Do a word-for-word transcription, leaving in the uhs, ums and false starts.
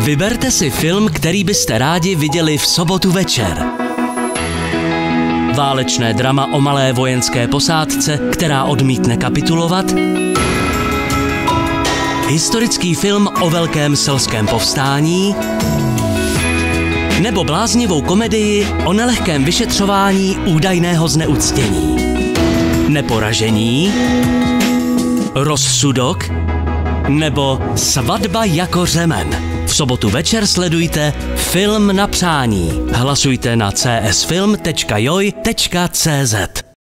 Vyberte si film, který byste rádi viděli v sobotu večer. Válečné drama o malé vojenské posádce, která odmítne kapitulovat. Historický film o velkém selském povstání. Nebo bláznivou komedii o nelehkém vyšetřování údajného zneuctění. Neporažení. Rozsudok. Nebo Svatba jako řemen. V sobotu večer sledujte Film na přání. Hlasujte na c s film tečka joj tečka c z.